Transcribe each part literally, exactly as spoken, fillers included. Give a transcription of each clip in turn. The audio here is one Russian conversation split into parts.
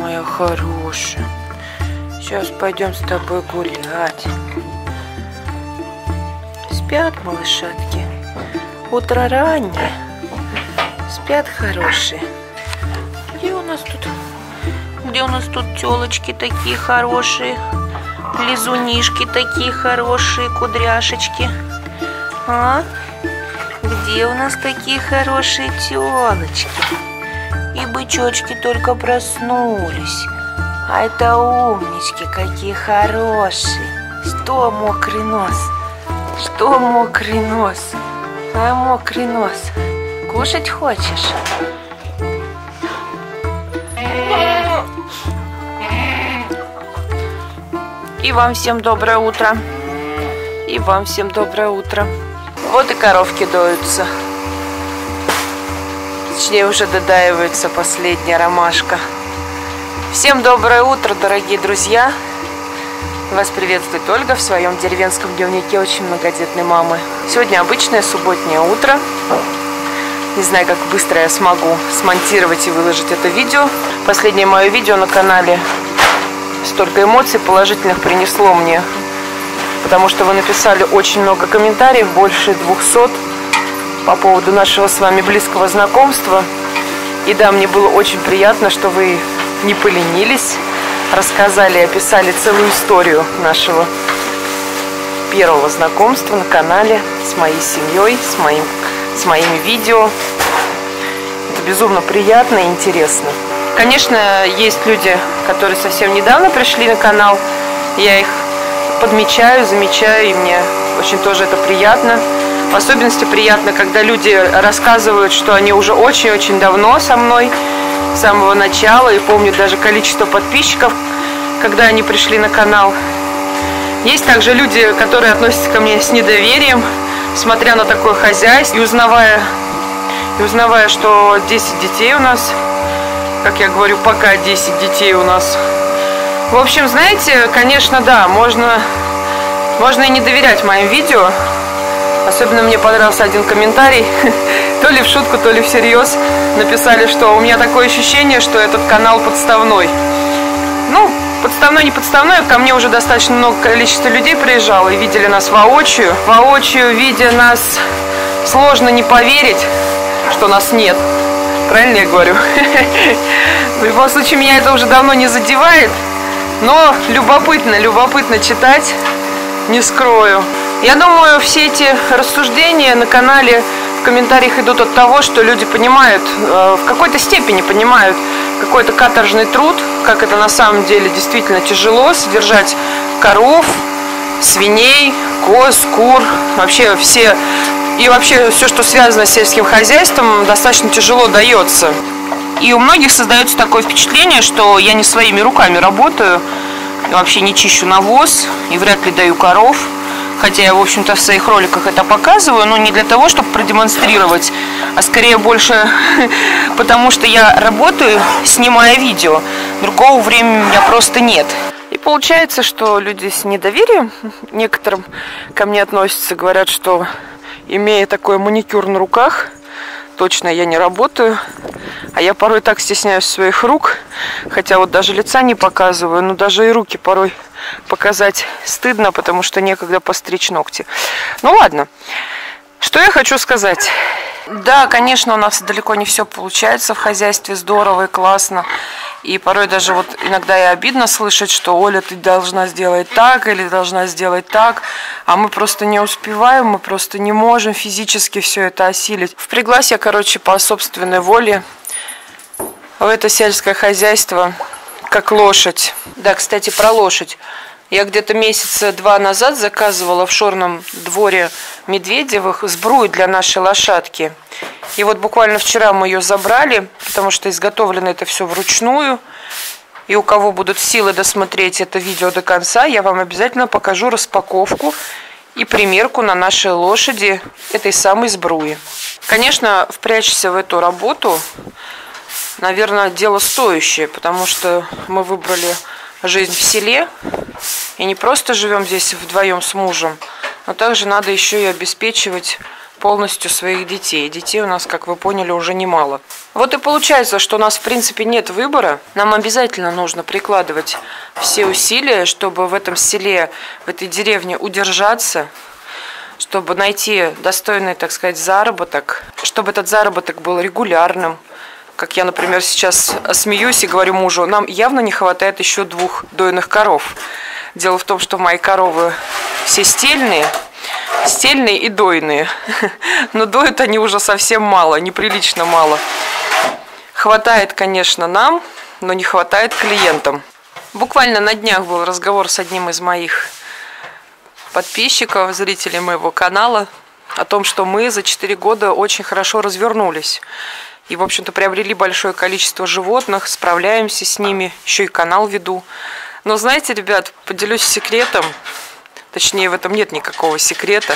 моя хорошая. Сейчас пойдем с тобой гулять. Спят малышатки. Утро раннее. Спят хорошие. Где у нас тут? Где у нас тут тёлочки такие хорошие? Лизунишки такие хорошие, кудряшечки. А? Где у нас такие хорошие тёлочки? И бычочки только проснулись. А это умнички, какие хорошие. Что мокрый нос? Что мокрый нос? А мокрый нос? Кушать хочешь? И вам всем доброе утро. И вам всем доброе утро. Вот и коровки доются. Точнее, уже додаивается последняя ромашка. Всем доброе утро, дорогие друзья. Вас приветствует Ольга в своем деревенском дневнике очень многодетной мамы. Сегодня обычное субботнее утро. Не знаю, как быстро я смогу смонтировать и выложить это видео. Последнее мое видео на канале столько эмоций положительных принесло мне, потому что вы написали очень много комментариев, больше двухсот, по поводу нашего с вами близкого знакомства. И да, мне было очень приятно, что вы не поленились, рассказали и описали целую историю нашего первого знакомства на канале с моей семьей, с, моим, с моими видео. Это безумно приятно и интересно. Конечно, есть люди, которые совсем недавно пришли на канал. Я их подмечаю, замечаю, и мне очень тоже это приятно. В особенности приятно, когда люди рассказывают, что они уже очень-очень давно со мной, с самого начала, и помнят даже количество подписчиков, когда они пришли на канал. Есть также люди, которые относятся ко мне с недоверием, смотря на такое хозяйство, и узнавая, и узнавая, что десять детей у нас, как я говорю, пока десять детей у нас. В общем, знаете, конечно, да, можно, можно и не доверять моим видео. Особенно мне понравился один комментарий, то ли в шутку, то ли всерьез. Написали, что у меня такое ощущение, что этот канал подставной. Ну, подставной, не подставной, ко мне уже достаточно много количества людей приезжало и видели нас воочию. Воочию, видя нас, сложно не поверить, что нас нет. Правильно я говорю? В любом случае, меня это уже давно не задевает. Но любопытно, любопытно читать, не скрою. Я думаю, все эти рассуждения на канале, в комментариях идут от того, что люди понимают, в какой-то степени понимают какой-то каторжный труд, как это на самом деле действительно тяжело содержать коров, свиней, коз, кур, вообще все, и вообще все, что связано с сельским хозяйством, достаточно тяжело дается. И у многих создается такое впечатление, что я не своими руками работаю, вообще не чищу навоз и вряд ли даю коров. Хотя я, в общем-то, в своих роликах это показываю, но не для того, чтобы продемонстрировать, а скорее больше потому, что я работаю, снимая видео. Другого времени у меня просто нет. И получается, что люди с недоверием некоторым ко мне относятся, говорят, что, имея такой маникюр на руках, точно я не работаю. А я порой так стесняюсь своих рук, хотя вот даже лица не показываю, но даже и руки порой показать стыдно, потому что некогда постричь ногти. Ну ладно, что я хочу сказать. Да, конечно, у нас далеко не все получается в хозяйстве здорово и классно. И порой даже вот иногда и обидно слышать, что Оля, ты должна сделать так или должна сделать так, а мы просто не успеваем, мы просто не можем физически все это осилить. Впряглась я, короче, по собственной воле в это сельское хозяйство, как лошадь. Да, кстати, про лошадь. Я где-то месяца два назад заказывала в Шорном дворе Медведевых сбрую для нашей лошадки. И вот буквально вчера мы ее забрали, потому что изготовлено это все вручную. И у кого будут силы досмотреть это видео до конца, я вам обязательно покажу распаковку и примерку на нашей лошади этой самой сбруи. Конечно, впрячься в эту работу, наверное, дело стоящее, потому что мы выбрали жизнь в селе и не просто живем здесь вдвоем с мужем, но также надо еще и обеспечивать полностью своих детей. Детей у нас, как вы поняли, уже немало. Вот и получается, что у нас, в принципе, нет выбора. Нам обязательно нужно прикладывать все усилия, чтобы в этом селе, в этой деревне удержаться, чтобы найти достойный, так сказать, заработок, чтобы этот заработок был регулярным. Как я, например, сейчас смеюсь и говорю мужу, нам явно не хватает еще двух дойных коров. Дело в том, что мои коровы все стельные, стельные и дойные. Но доят они уже совсем мало, неприлично мало. Хватает, конечно, нам, но не хватает клиентам. Буквально на днях был разговор с одним из моих подписчиков, зрителей моего канала, о том, что мы за четыре года очень хорошо развернулись. И, в общем-то, приобрели большое количество животных, справляемся с ними, еще и канал веду. Но знаете, ребят, поделюсь секретом, точнее, в этом нет никакого секрета.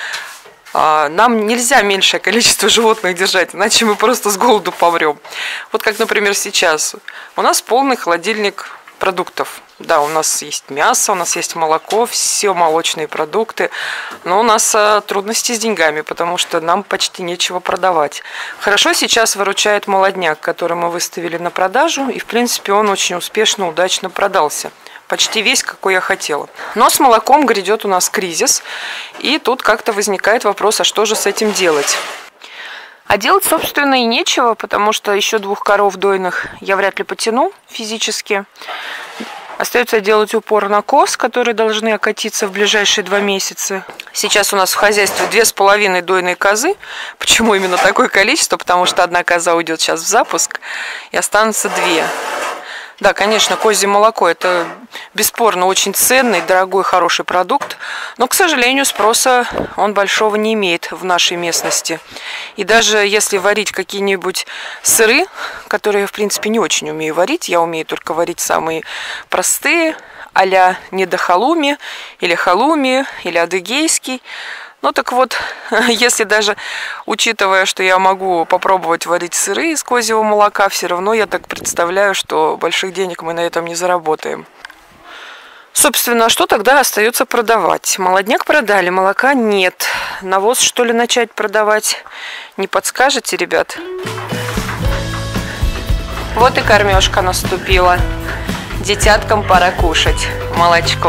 Нам нельзя меньшее количество животных держать, иначе мы просто с голоду помрем. Вот как, например, сейчас. У нас полный холодильник продуктов. Да, у нас есть мясо, у нас есть молоко, все молочные продукты, но у нас а, трудности с деньгами, потому что нам почти нечего продавать. Хорошо сейчас выручает молодняк, который мы выставили на продажу, и в принципе он очень успешно, удачно продался. Почти весь, какой я хотела. Но с молоком грядет у нас кризис, и тут как-то возникает вопрос, а что же с этим делать? А делать, собственно, и нечего, потому что еще двух коров дойных я вряд ли потяну физически. Остается делать упор на коз, которые должны окатиться в ближайшие два месяца. Сейчас у нас в хозяйстве две с половиной дойные козы. Почему именно такое количество? Потому что одна коза уйдет сейчас в запуск, и останутся две. Да, конечно, козье молоко – это бесспорно очень ценный, дорогой, хороший продукт, но, к сожалению, спроса он большого не имеет в нашей местности. И даже если варить какие-нибудь сыры, которые я, в принципе, не очень умею варить, я умею только варить самые простые, а-ля недохалуми, или халуми, или адыгейский. Ну так вот, если даже учитывая, что я могу попробовать варить сыры из козьего молока, все равно я так представляю, что больших денег мы на этом не заработаем. Собственно, что тогда остается продавать? Молодняк продали, молока нет. Навоз, что ли, начать продавать? Не подскажете, ребят? Вот и кормежка наступила. Детяткам пора кушать молочко.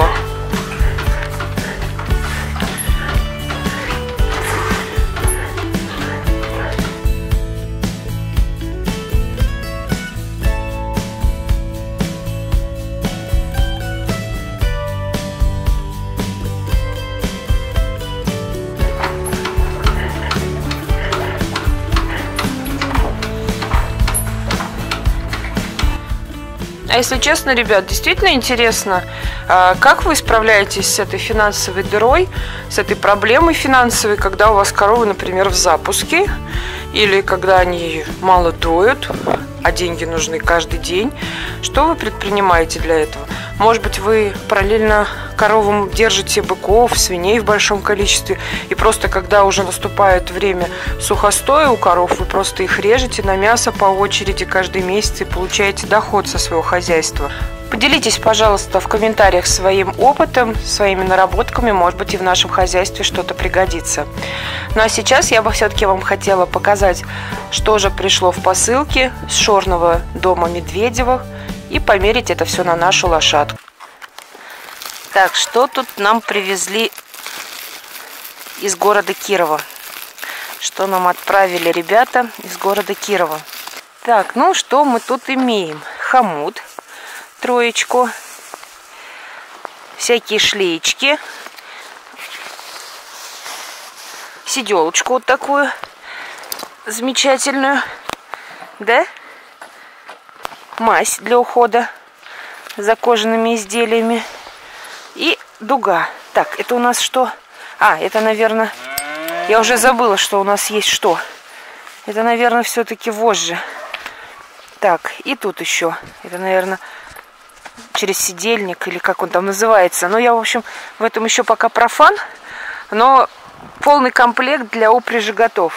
А если честно, ребят, действительно интересно, как вы справляетесь с этой финансовой дырой, с этой проблемой финансовой, когда у вас коровы, например, в запуске, или когда они мало доют, а деньги нужны каждый день. Что вы предпринимаете для этого? Может быть, вы параллельно коровам держите быков, свиней в большом количестве, и просто когда уже наступает время сухостоя у коров, вы просто их режете на мясо по очереди каждый месяц и получаете доход со своего хозяйства. Поделитесь, пожалуйста, в комментариях своим опытом, своими наработками, может быть, и в нашем хозяйстве что-то пригодится. Ну а сейчас я бы все-таки вам хотела показать, что же пришло в посылке с шорного дома Медведевых, и померить это все на нашу лошадку. Так, что тут нам привезли из города Кирова? Что нам отправили ребята из города Кирова? Так, ну что мы тут имеем? Хомут, троечку, всякие шлеечки, сиделочку вот такую замечательную, да? Мазь для ухода за кожаными изделиями и дуга. Так, это у нас что? А, это, наверное, я уже забыла, что у нас есть что. Это, наверное, все-таки вожжи. Так, и тут еще. Это, наверное, через сидельник или как он там называется. Но я, в общем, в этом еще пока профан. Но полный комплект для упряжи готов.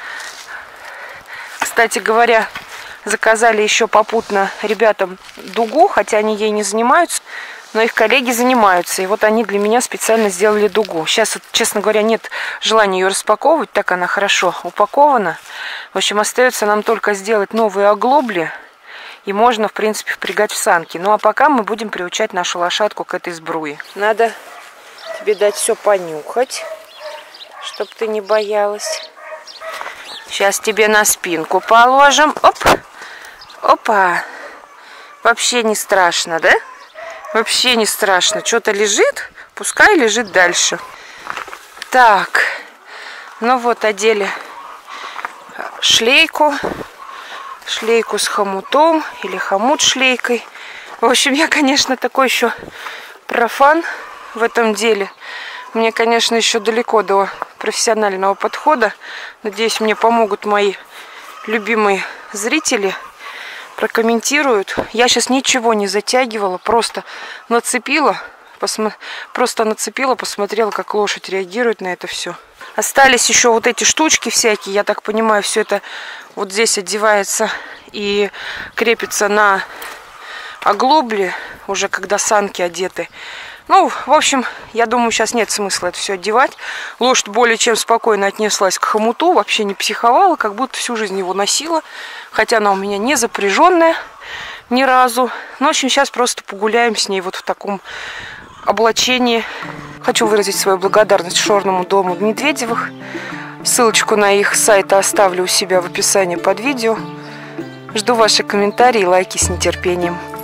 Кстати говоря, заказали еще попутно ребятам дугу, хотя они ей не занимаются. но их коллеги занимаются. И вот они для меня специально сделали дугу. Сейчас, вот, честно говоря, нет желания ее распаковывать, так она хорошо упакована. В общем, остается нам только сделать новые оглобли, и можно, в принципе, впрягать в санки. Ну, а пока мы будем приучать нашу лошадку к этой сбруе. Надо тебе дать все понюхать, чтобы ты не боялась. Сейчас тебе на спинку положим. Оп! Опа! Вообще не страшно, да? Вообще не страшно. Что-то лежит, пускай лежит дальше. Так. Ну вот, одели шлейку. Шлейку с хомутом. Или хомут шлейкой. В общем, я, конечно, такой еще профан в этом деле. Мне, конечно, еще далеко до профессионального подхода. Надеюсь, мне помогут мои любимые зрители. Прокомментируют. Я сейчас ничего не затягивала, просто нацепила, посмо... просто нацепила, посмотрела, как лошадь реагирует на это все. Остались еще вот эти штучки всякие, я так понимаю, все это вот здесь одевается и крепится на оглобли, уже когда санки одеты. Ну, в общем, я думаю, сейчас нет смысла это все одевать. Лошадь более чем спокойно отнеслась к хомуту, вообще не психовала, как будто всю жизнь его носила. Хотя она у меня не запряженная ни разу. Ну, в общем, сейчас просто погуляем с ней вот в таком облачении. Хочу выразить свою благодарность Шорному дому Медведевых. Ссылочку на их сайт оставлю у себя в описании под видео. Жду ваши комментарии и лайки с нетерпением.